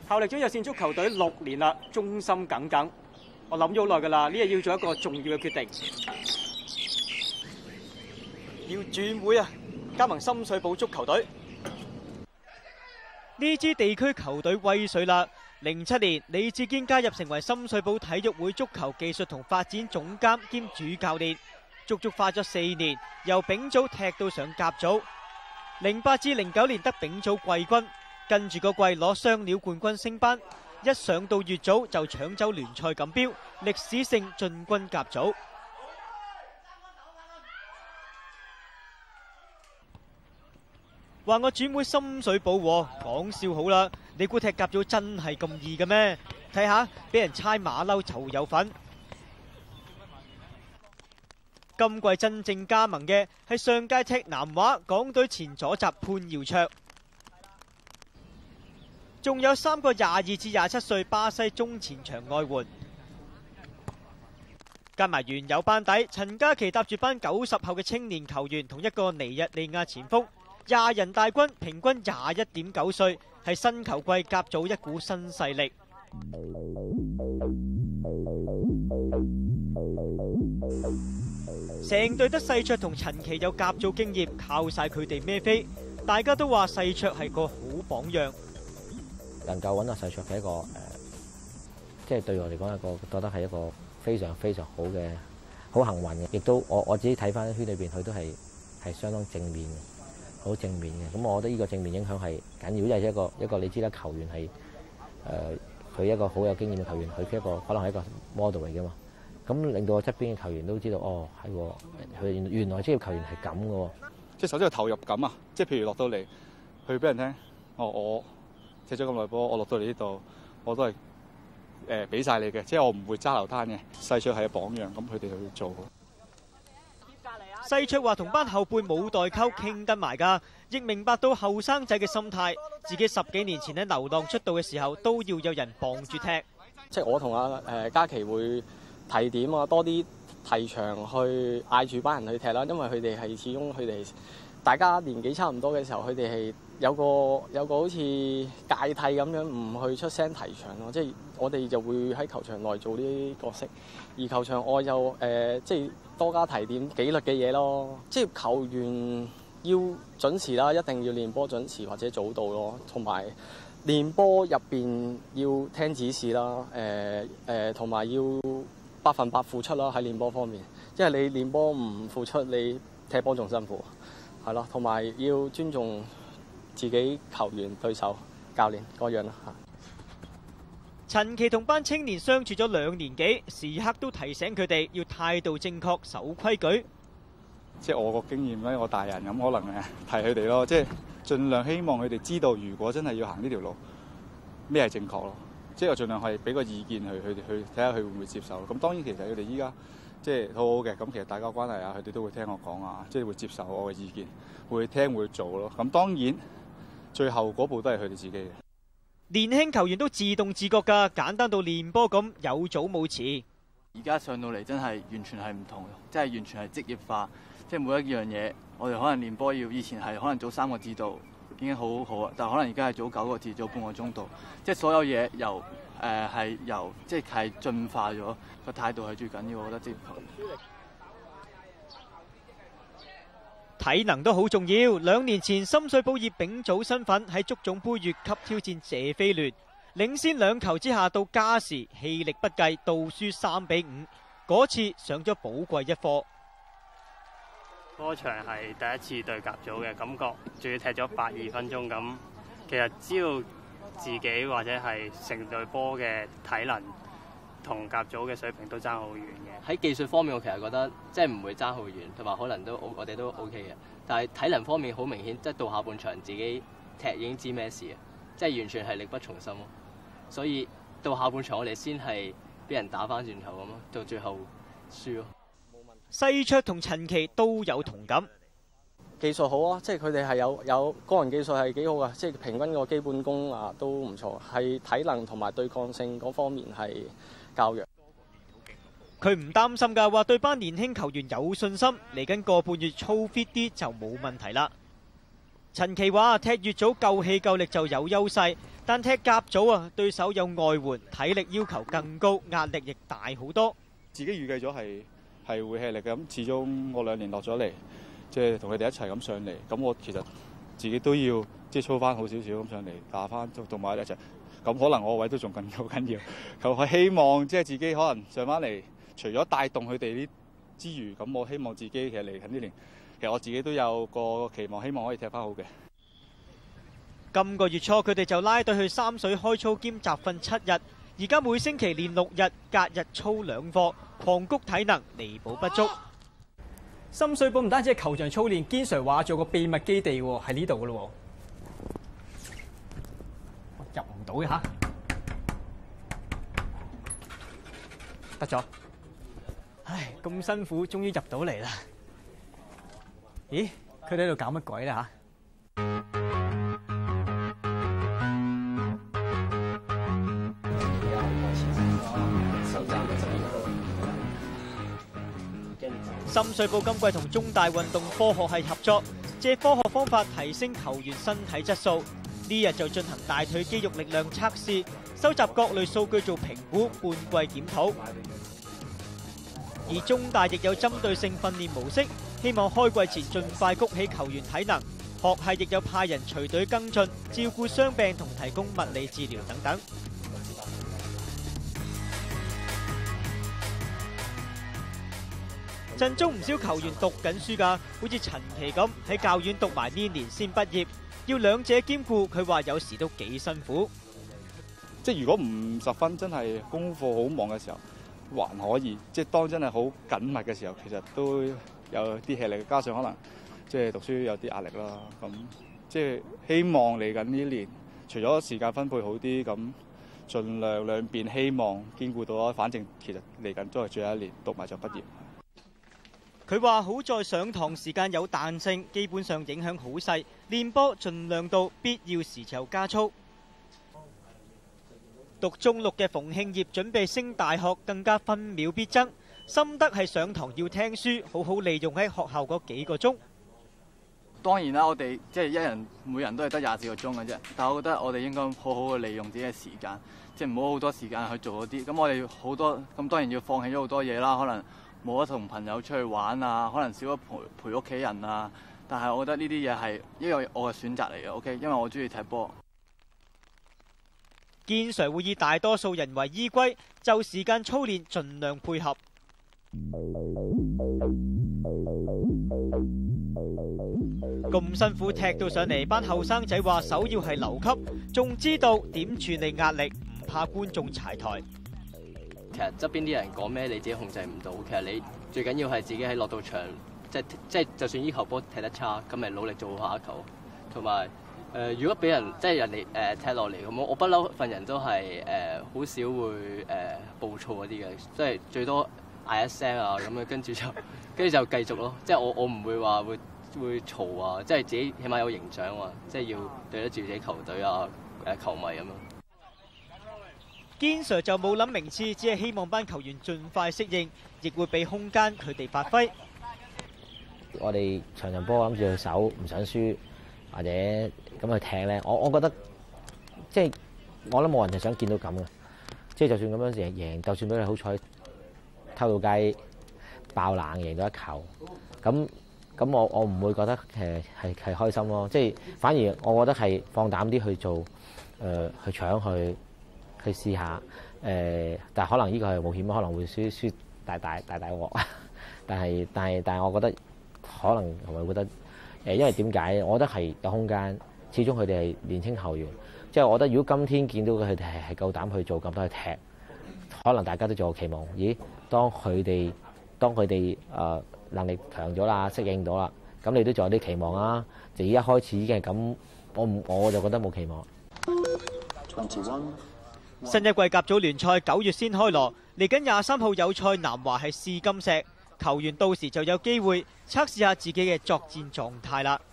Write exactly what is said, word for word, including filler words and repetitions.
效力咗有線足球隊六年啦，忠心耿耿。我諗咗好耐㗎啦，呢日要做一個重要嘅決定，要轉會啊，加盟深水埗足球隊。呢支地區球隊威水啦！零七年，李志堅加入成為深水埗體育會足球技術同發展總監兼主教練，足足花咗四年，由丙組踢到上甲組。零八至零九年得丙組季軍，跟住個季攞雙料冠軍升班，一上到乙組就搶走聯賽錦標，歷史性進軍甲組。話我轉會深水埗喎，講笑好啦！你估踢甲組真係咁易嘅咩？睇下，俾人猜馬騮就有份。今季真正加盟嘅係上屆踢南華港隊前左閘潘耀卓，仲有三個廿二至廿七歲巴西中前場外援，加埋原有班底，陳嘉琪搭住班九十後嘅青年球員，同一個尼日利亞前鋒。廿人大軍，平均廿一點九歲，係新球季甲組一股新勢力。成隊得世卓同陳奇有甲組經驗，靠晒佢哋孭飛。大家都話世卓係個好榜樣。 能夠揾到世卓係一個誒，即係對我嚟講一個覺得係一個非常非常好嘅好幸運嘅，亦都我我自己睇翻圈裏邊，佢都係係相當正面嘅。好正面嘅，咁我覺得呢個正面影響係緊要，因為一個一個你知啦，球員係誒佢一個好有經驗嘅球員，佢一個可能係一個 model 嚟噶嘛，咁令到我側邊嘅球員都知道，哦係喎，佢原來職業球員係咁嘅喎。 即係首先個投入感啊，即係譬如落到嚟去俾人聽，哦我踢咗咁耐波，我落到嚟呢度我都係誒俾晒你嘅，即係我唔會揸流灘嘅。世卓係榜樣，咁佢哋去做。 世卓話同班後輩冇代溝傾得埋㗎，亦明白到後生仔嘅心態。自己十幾年前喺流浪出道嘅時候，都要有人傍住踢。 即係我同阿誒嘉琪會提點啊，多啲提場去嗌住班人去踢啦，因為佢哋係始終佢哋大家年紀差唔多嘅時候，佢哋係有個有個好似芥蒂咁樣，唔去出聲提場咯。即係我哋就會喺球場內做呢啲角色，而球場外就誒、呃、即係多加提點紀律嘅嘢咯。即係球員要準時啦，一定要練波準時或者早到咯，同埋練波入邊要聽指示啦，誒誒同埋要百分百付出啦喺練波方面，因為你練波唔付出，你踢波仲辛苦，係咯，同埋要尊重自己球員、對手、教練嗰樣啦嚇。 陳奇同班青年相處咗兩年幾，時刻都提醒佢哋要態度正確、守規矩。 即係我個經驗咧，我大人咁可能誒提佢哋咯，即係盡量希望佢哋知道，如果真係要行呢條路，咩係正確咯。即係我盡量係俾個意見佢，佢哋去睇下佢會唔會接受。咁當然其實佢哋依家即係好好嘅，咁其實大家關係啊，佢哋都會聽我講啊，即係會接受我嘅意見，會聽會做咯。咁當然最後嗰步都係佢哋自己嘅。 年輕球員都自動自覺㗎，簡單到練波咁，有早冇遲。 而家上到嚟真係完全係唔同，即係完全係職業化，即係每一樣嘢，我哋可能練波要以前係可能早三個字到已經好好啊，但係可能而家係早九個字，早半個鐘到，即係所有嘢由誒係、呃、由即係係進化咗，個態度係最緊要，我覺得職業球員。 體能都好重要。兩年前深水埗以丙組身份喺足總杯越級挑戰謝菲聯，領先兩球之下到加時氣力不繼，倒輸三比五。嗰次上咗寶貴一課。 嗰場係第一次對甲組嘅感覺，仲要踢咗八二分鐘咁。其實知道自己或者係成隊波嘅體能同甲組嘅水平都爭好遠嘅。 喺技術方面，我其實覺得即係唔會爭好遠，同埋可能都我哋都 O K 嘅。但係體能方面好明顯，即係到下半場自己踢已經知咩事啊！即係完全係力不從心咯。所以到下半場我哋先係俾人打翻轉頭咁咯，到最後輸咯。 世卓同陳奇都有同感。 技術好啊，即係佢哋係有有個人技術係幾好啊，即係平均個基本功啊都唔錯，係體能同埋對抗性嗰方面係較弱。 佢唔擔心㗎，話對班年輕球員有信心，嚟緊個半月操 fit 啲就冇問題啦。 陳琦話：踢乙組夠氣夠力就有優勢，但踢甲組啊，對手有外援，體力要求更高，壓力亦大好多。 自己預計咗係係會吃力嘅，咁始終我兩年落咗嚟，即係同佢哋一齊咁上嚟，咁我其實自己都要即係操翻好少少咁上嚟打翻，同埋一齊。咁可能我位都仲更好緊要，咁我希望即係自己可能上翻嚟，除咗帶動佢哋啲之餘，咁我希望自己其實嚟緊呢年，其實我自己都有個期望，希望可以踢翻好嘅。 今個月初佢哋就拉隊去三水開操兼集訓七日，而家每星期練六日，隔日操兩課，狂谷體能，彌補不足。 深水埗唔單止係球場操練，堅 Sir 話做個秘密基地喎，喺呢度噶咯。入唔到嘅吓，得咗。唉，咁辛苦，終於入到嚟啦。咦，佢哋喺度搞乜鬼咧吓？ 深水埗今季同中大運動科學系合作，借科學方法提升球員身體質素。呢日就進行大腿肌肉力量測試，收集各類數據做評估，半季檢討。而中大亦有針對性訓練模式，希望開季前盡快谷起球員體能。學系亦有派人隨隊跟進，照顧傷病同提供物理治療等等。陣中唔少球員讀緊書㗎，好似陳琦咁喺教院讀埋呢年先畢業。要兩者兼顧，佢話有時都幾辛苦。 即係如果唔十分真係功課好忙嘅時候，還可以；即係當真係好緊密嘅時候，其實都有啲吃力。加上可能即係讀書有啲壓力啦。咁即係希望嚟緊呢年，除咗時間分配好啲，咁盡量兩邊希望兼顧到啦。反正其實嚟緊都係最後一年，讀埋就畢業。 佢話好在上堂時間有彈性，基本上影響好細。練波盡量到必要時就加速。讀中六嘅馮慶業準備升大學，更加分秒必爭。心得係上堂要聽書，好好利用喺學校嗰幾個鐘。 當然啦，我哋即係一人每人都係得廿四個鐘嘅啫。但係我覺得我哋應該好好去利用自己嘅時間，即係唔好好多時間去做嗰啲。咁我哋好多咁當然要放棄咗好多嘢啦，可能冇得同朋友出去玩啊，可能少咗陪陪屋企人啊。但係我覺得呢啲嘢係因為我嘅選擇嚟嘅 ，OK， 因為我中意踢波。 堅 Sir 會以大多數人為依歸，就時間操練盡量配合。咁辛苦踢到上嚟，班後生仔話首要係留級，仲知道點處理壓力，唔怕觀眾柴台。 其實側邊啲人講咩，你自己控制唔到。其實你最緊要係自己喺落到場，即係即係，就算依球波踢得差，咁咪努力做好下一球。同埋誒，如果俾人即係人哋誒、呃、踢落嚟咁，我不嬲份人都係誒好少會誒、呃、暴躁嗰啲嘅，即係最多嗌一聲啊咁樣，跟住就跟住就繼續咯。即係我我唔會話會會嘈啊，即係自己起碼有形象啊，即係要對得住自己球隊啊誒球迷咁樣。 堅 Sir 就冇諗名次，只係希望班球員盡快適應，亦會俾空間佢哋發揮。 我哋場場波諗住去守，唔想輸，或者咁去踢咧。我我覺得即係我諗冇人係想見到咁嘅。即係就算咁樣贏贏，就算俾你好彩偷到雞爆冷贏到一球，咁咁我我唔會覺得誒係係開心咯。即係反而我覺得係放膽啲去做，誒、呃、去搶去。去試下，誒、呃，但係可能呢個係冒險，可能會輸輸大大大大鑊。但係但係但係，我覺得可能同埋覺得誒、呃，因為點解？我覺得係有空間，始終佢哋係年輕球員，即係我覺得如果今天見到佢哋係係夠膽去做咁多去踢，可能大家都仲有期望。咦？當佢哋當佢哋誒能力強咗啦，適應到啦，咁你都仲有啲期望啊？就一開始已經係咁，我唔我就覺得冇期望。 新一季甲組聯賽九月先開鑼，嚟緊廿三號有賽南華係試金石，球員到時就有機會測試下自己嘅作戰狀態啦。